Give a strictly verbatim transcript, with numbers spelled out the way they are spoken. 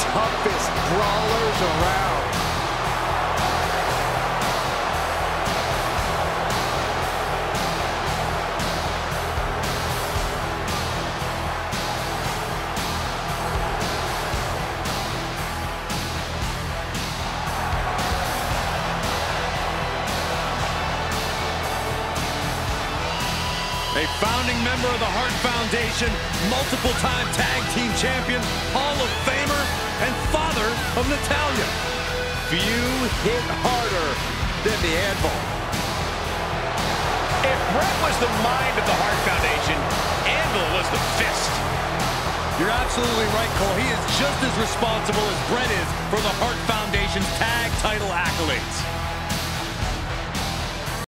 toughest brawlers around. A founding member of the Hart Foundation, multiple-time tag team champion, Hall of Famer, and father of Natalya. Few hit harder than the Anvil. If Bret was the mind of the Hart Foundation, Anvil was the fist. You're absolutely right, Cole. He is just as responsible as Bret is for the Hart Foundation's tag title accolades.